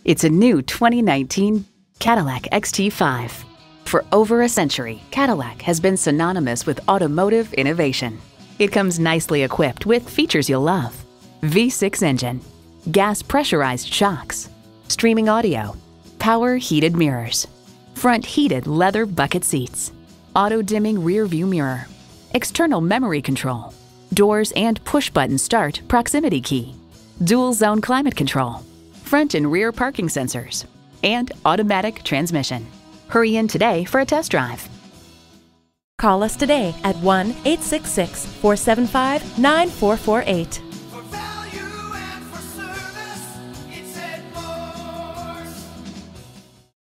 It's a new 2019 Cadillac XT5. For over a century, Cadillac has been synonymous with automotive innovation. It comes nicely equipped with features you'll love: V6 engine, gas pressurized shocks, streaming audio, power heated mirrors, front heated leather bucket seats, auto dimming rear view mirror, external memory control, doors and push button start proximity key, dual zone climate control, front and rear parking sensors, and automatic transmission. Hurry in today for a test drive. Call us today at 1-866-475-9448.